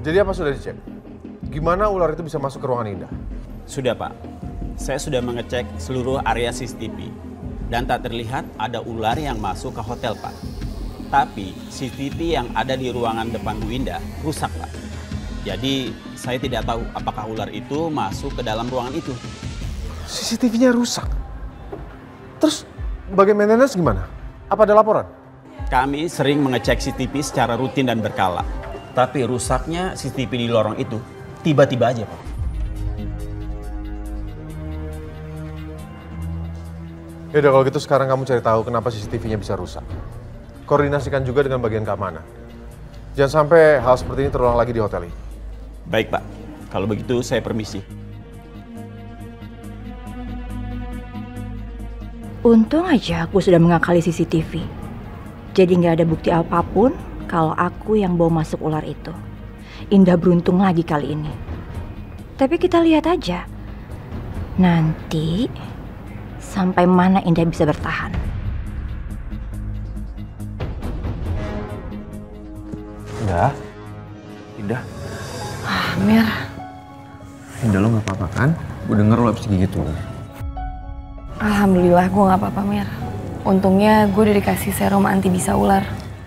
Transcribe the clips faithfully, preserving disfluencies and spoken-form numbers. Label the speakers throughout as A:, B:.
A: Jadi apa sudah dicek? Gimana ular itu bisa masuk ke ruangan Indah?
B: Sudah Pak, saya sudah mengecek seluruh area C C T V dan tak terlihat ada ular yang masuk ke hotel Pak. Tapi C C T V yang ada di ruangan depan Bu Indah rusak Pak. Jadi saya tidak tahu apakah ular itu masuk ke dalam ruangan itu.
A: C C T V-nya rusak? Terus bagian maintenance gimana? Apa ada laporan?
B: Kami sering mengecek C C T V secara rutin dan berkala. Tapi rusaknya C C T V di lorong itu tiba-tiba aja Pak.
A: Yaudah kalau gitu sekarang kamu cari tahu kenapa C C T V-nya bisa rusak. Koordinasikan juga dengan bagian keamanan. Jangan sampai hal seperti ini terulang lagi di hotel ini.
B: Baik Pak, kalau begitu saya permisi.
C: Untung aja aku sudah mengakali C C T V. Jadi nggak ada bukti apapun kalau aku yang bawa masuk ular itu. Indah beruntung lagi kali ini. Tapi kita lihat aja. Nanti sampai mana Indah bisa bertahan.
D: Indah? Indah?
C: Ah, Mir.
D: Indah lo gak apa-apa kan? Gue denger lo habis gigit tuh.
E: Alhamdulillah gue gak apa-apa Mir. Untungnya gue udah dikasih serum anti bisa ular.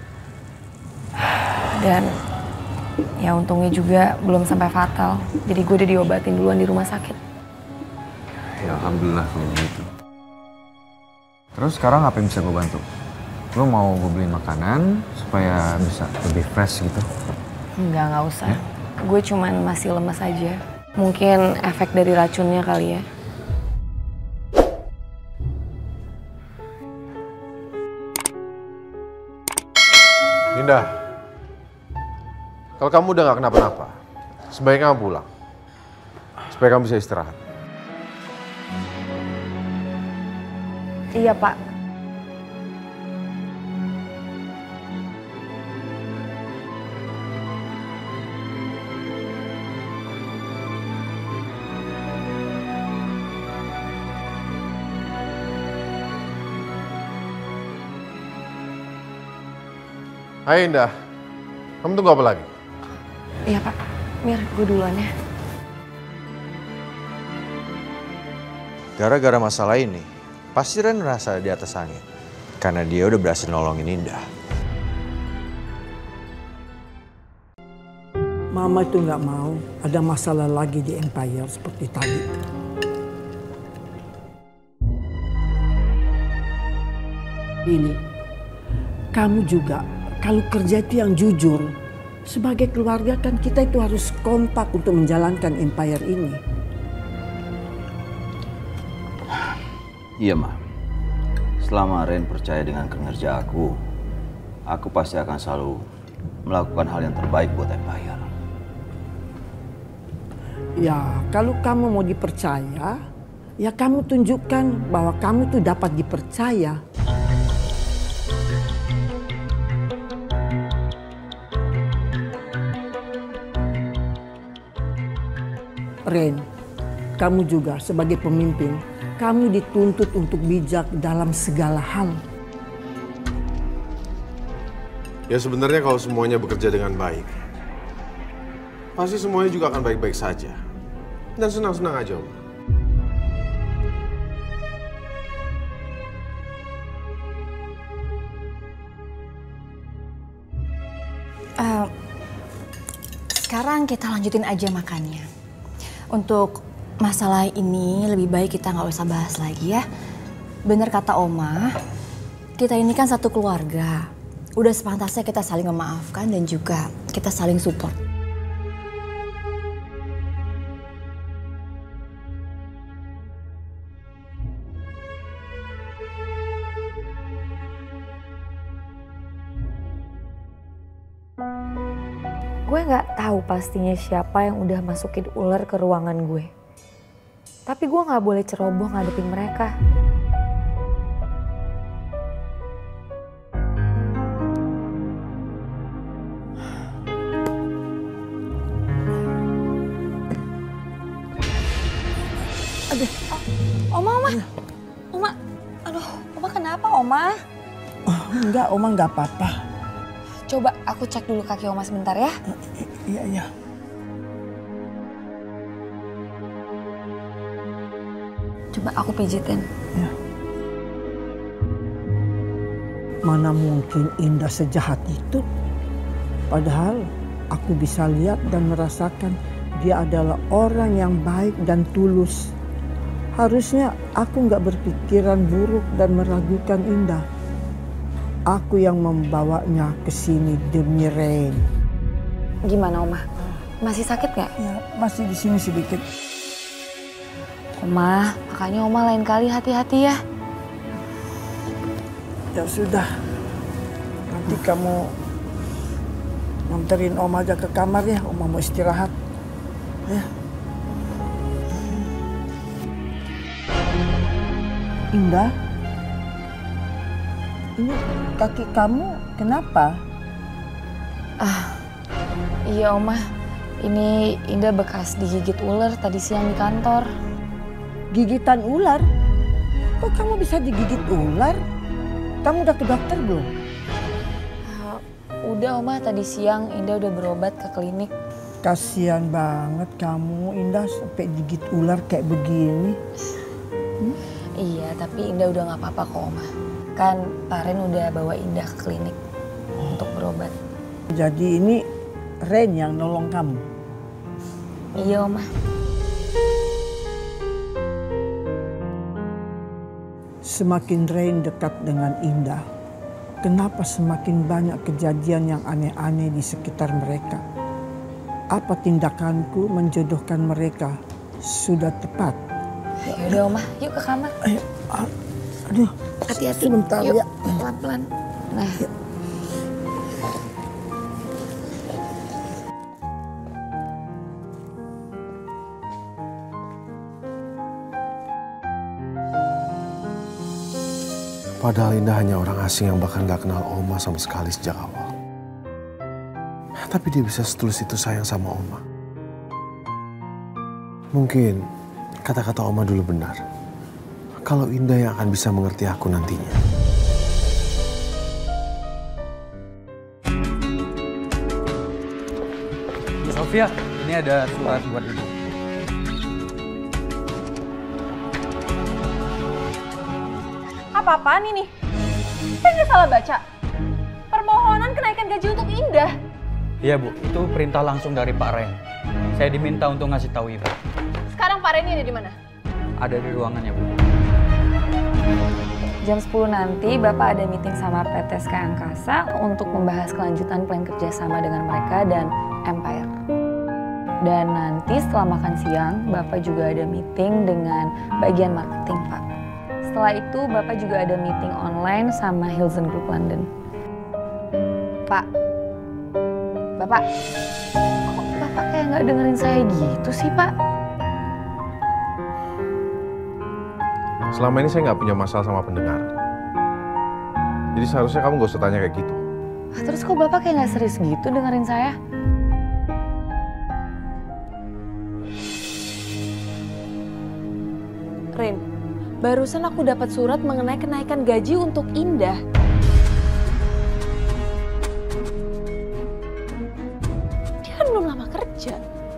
E: Dan ya untungnya juga belum sampai fatal. Jadi gue udah diobatin duluan di rumah sakit.
D: Ya alhamdulillah kalau gitu. Terus sekarang apa yang bisa gue bantu? Lo mau gue beliin makanan supaya bisa lebih fresh gitu?
E: Enggak, nggak usah. Ya? Gue cuman masih lemes aja. Mungkin efek dari racunnya kali ya.
A: Indah, kalau kamu udah gak kenapa-napa, sebaiknya kamu pulang. Supaya kamu bisa istirahat.
E: Iya, Pak.
A: Hai Indah, kamu tunggu apa lagi?
E: Iya Pak, Mir, gue duluan ya.
F: Gara-gara masalah ini, pasti Ren merasa di atas angin. Karena dia udah berhasil nolongin Indah.
G: Mama itu nggak mau ada masalah lagi di Empire seperti tadi. Ini, kamu juga kalau kerja itu yang jujur. Sebagai keluarga kan kita itu harus kompak untuk menjalankan Empire ini.
H: Iya, Ma. Selama Ren percaya dengan kinerja aku, aku pasti akan selalu melakukan hal yang terbaik buat Empire.
G: Ya, kalau kamu mau dipercaya, ya kamu tunjukkan bahwa kamu tuh dapat dipercaya. Ren, kamu juga sebagai pemimpin, kamu dituntut untuk bijak dalam segala hal.
A: Ya sebenarnya kalau semuanya bekerja dengan baik, pasti semuanya juga akan baik-baik saja. Dan senang-senang aja, Om.
C: Uh, sekarang kita lanjutin aja makannya. Untuk masalah ini lebih baik kita nggak usah bahas lagi ya. Bener kata Oma, kita ini kan satu keluarga. Udah sepantasnya kita saling memaafkan dan juga kita saling support.
E: Gue nggak tahu pastinya siapa yang udah masukin ular ke ruangan gue. Tapi gue nggak boleh ceroboh ngadepin mereka.
C: Aduh, Oma, Oma, Oma, aduh, Oma kenapa Oma?
G: Oh, enggak, Oma nggak apa-apa.
C: Coba aku cek dulu kaki Oma sebentar ya.
G: Iya, iya.
C: Coba aku pijitin.
G: Ya. Mana mungkin Indah sejahat itu? Padahal aku bisa lihat dan merasakan dia adalah orang yang baik dan tulus. Harusnya aku nggak berpikiran buruk dan meragukan Indah. Aku yang membawanya ke sini demi Rain.
E: Gimana Oma? Masih sakit nggak?
G: Ya, masih di sini sedikit.
E: Oma, makanya Oma lain kali hati-hati ya.
G: Ya sudah, nanti kamu nganterin Oma aja ke kamar ya. Oma mau istirahat. Ya. Indah, ini kaki kamu kenapa?
E: Ah, iya Oma. Ini Indah bekas digigit ular tadi siang di kantor.
G: Gigitan ular? Kok kamu bisa digigit ular? Kamu udah ke dokter belum?
E: Uh, udah Oma, tadi siang Indah udah berobat ke klinik.
G: Kasihan banget kamu, Indah sampai digigit ular kayak begini. Hmm?
E: Iya, tapi Indah udah gak apa-apa kok Oma. Kan Pak Ren udah bawa Indah ke klinik oh. untuk berobat.
G: Jadi ini Ren yang nolong kamu?
E: Iya Oma.
G: Semakin Rain dekat dengan Indah, kenapa semakin banyak kejadian yang aneh-aneh di sekitar mereka? Apa tindakanku menjodohkan mereka sudah tepat?
E: Yaudah Oma, yuk ke kamar.
G: Ayo, aduh,
E: hati-hati.
G: Sebentar
E: yuk,
G: ya.
E: Pelan-pelan. Nah. Yuk.
A: Padahal Indah hanya orang asing yang bahkan gak kenal Oma sama sekali sejak awal. Tapi dia bisa setulus itu sayang sama Oma. Mungkin kata-kata Oma dulu benar. Kalau Indah yang akan bisa mengerti aku nantinya.
I: Bu Sofia, ini ada surat buat Ibu.
J: Apa-apaan ini? Saya nggak salah baca. Permohonan kenaikan gaji untuk Indah.
I: Iya Bu, itu perintah langsung dari Pak Ren. Saya diminta untuk ngasih tahu Ibu.
J: Sekarang Pak Ren ada di mana?
I: Ada di ruangannya Bu.
E: Jam sepuluh nanti Bapak ada meeting sama P T Sky Angkasa untuk membahas kelanjutan plan kerjasama dengan mereka dan Empire. Dan nanti setelah makan siang, Bapak juga ada meeting dengan bagian marketing Pak. Setelah itu Bapak juga ada meeting online sama Hilton Group London. Pak, Bapak, kok Bapak kayak nggak dengerin saya gitu sih Pak?
A: Selama ini saya nggak punya masalah sama pendengar. Jadi seharusnya kamu gak usah tanya kayak gitu.
E: Terus kok Bapak kayak nggak serius gitu dengerin saya?
J: Rin, barusan aku dapat surat mengenai kenaikan gaji untuk Indah. Dia kan belum lama kerja.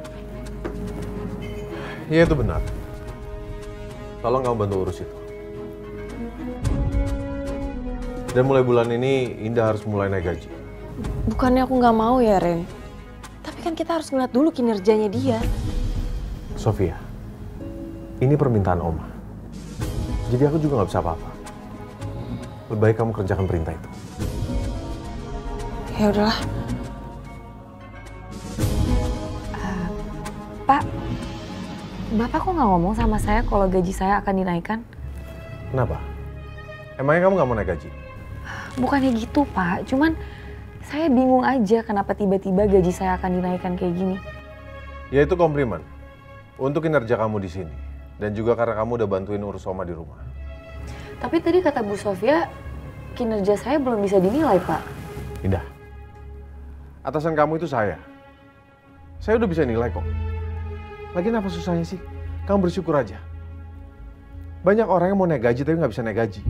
A: Iya itu benar. Tolong kamu bantu urus itu. Dan mulai bulan ini Indah harus mulai naik gaji.
J: Bukannya aku nggak mau ya Ren. Tapi kan kita harus ngeliat dulu kinerjanya dia.
A: Sofia, ini permintaan Oma. Jadi aku juga nggak bisa apa-apa. Lebih baik kamu kerjakan perintah itu.
J: Ya udahlah.
E: Uh, Pak, Bapak kok nggak ngomong sama saya kalau gaji saya akan dinaikkan?
A: Kenapa? Emangnya kamu nggak mau naik gaji?
E: Bukannya gitu Pak, cuman saya bingung aja kenapa tiba-tiba gaji saya akan dinaikkan kayak gini.
A: Ya itu komplimen untuk kinerja kamu di sini. Dan juga karena kamu udah bantuin urus Oma di rumah.
E: Tapi tadi kata Bu Sofia, kinerja saya belum bisa dinilai, Pak.
A: Indah, atasan kamu itu saya. Saya udah bisa nilai kok. Lagian apa susahnya sih? Kamu bersyukur aja. Banyak orang yang mau naik gaji tapi nggak bisa naik gaji.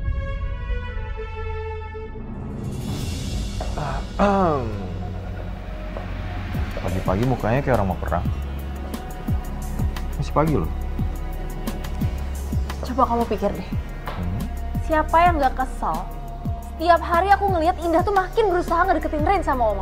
F: Pagi-pagi mukanya kayak orang mau perang. Masih pagi loh.
J: Coba kamu pikir deh. Siapa yang gak kesel? Setiap hari aku ngelihat Indah tuh makin berusaha ngedeketin Rain sama Oma.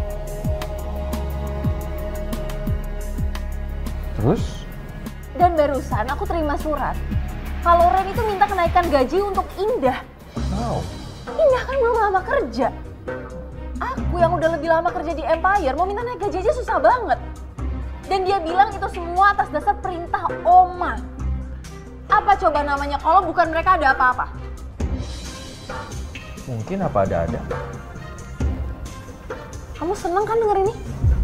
A: Terus?
J: Dan barusan aku terima surat kalau Rain itu minta kenaikan gaji untuk Indah.
A: Wow.
J: Indah kan belum lama kerja. Aku yang udah lebih lama kerja di Empire mau minta naik gaji aja susah banget. Dan dia bilang itu semua atas dasar perintah Oma. Apa coba namanya kalau bukan mereka ada apa-apa?
F: Mungkin apa ada-ada.
J: Kamu seneng kan denger ini?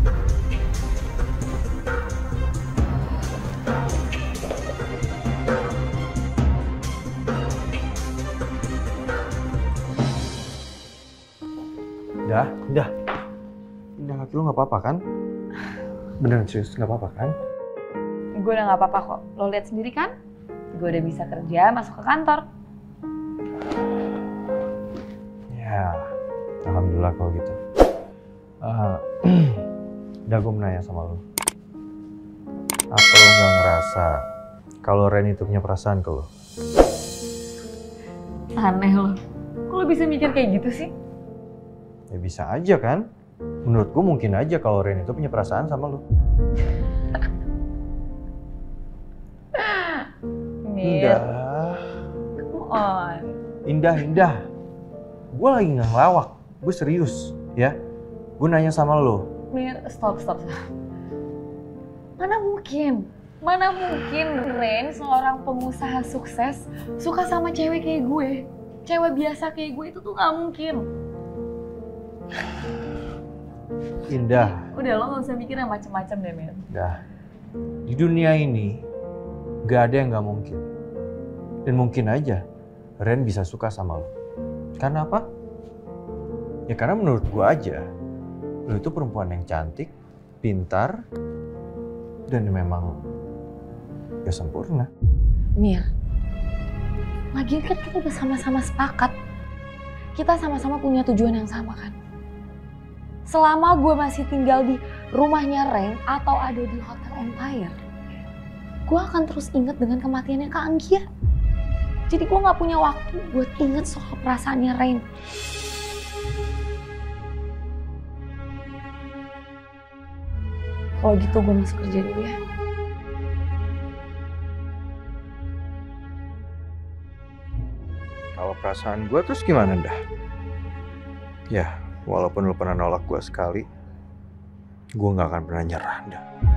F: Dah, dah. Indah kaki lu nggak apa-apa kan? Beneran serius nggak apa-apa kan?
E: Gue udah nggak apa-apa kok. Lo lihat sendiri kan? Gue udah bisa kerja, masuk ke kantor.
F: Ya, alhamdulillah kalau gitu. Uh, udah gue mau nanya sama lo. Apa lo nggak ngerasa kalau Ren itu punya perasaan ke lo?
E: Aneh lo. Kok lo bisa mikir kayak gitu sih?
F: Ya bisa aja kan? Menurut gue mungkin aja kalau Ren itu punya perasaan sama lo. Indah.
E: Come on.
F: Indah, Indah. Gue lagi nggak ngelawak. Gue serius, ya. Gue nanya sama lo.
E: Mir, stop, stop, stop. Mana mungkin? Mana mungkin Ren, seorang pengusaha sukses, suka sama cewek kayak gue? Cewek biasa kayak gue itu tuh nggak mungkin.
F: Indah.
E: Udah, lo gak usah mikir yang macem-macem deh, Mir.
F: Dah. Di dunia ini, gak ada yang gak mungkin. Dan mungkin aja Ren bisa suka sama lo. Karena apa? Ya karena menurut gue aja, lo itu perempuan yang cantik, pintar, dan memang gak sempurna.
E: Mir, lagian kan kita udah sama-sama sepakat. Kita sama-sama punya tujuan yang sama kan? Selama gue masih tinggal di rumahnya Ren atau ada di Hotel Empire, gue akan terus inget dengan kematiannya Kak Anggia. Jadi gue gak punya waktu buat inget soal perasaannya Ren. Kalau gitu gue masuk kerja dulu ya.
F: Kalau perasaan gue terus gimana dah? Ya, walaupun lo pernah nolak gue sekali, gue gak akan pernah nyerah dah.